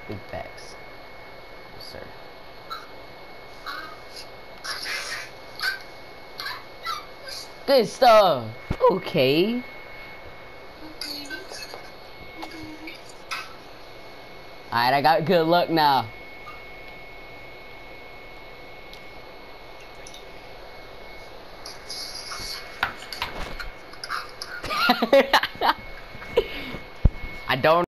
Big facts. Yes, sir. Good stuff. Okay. Alright, I got good luck now. I don't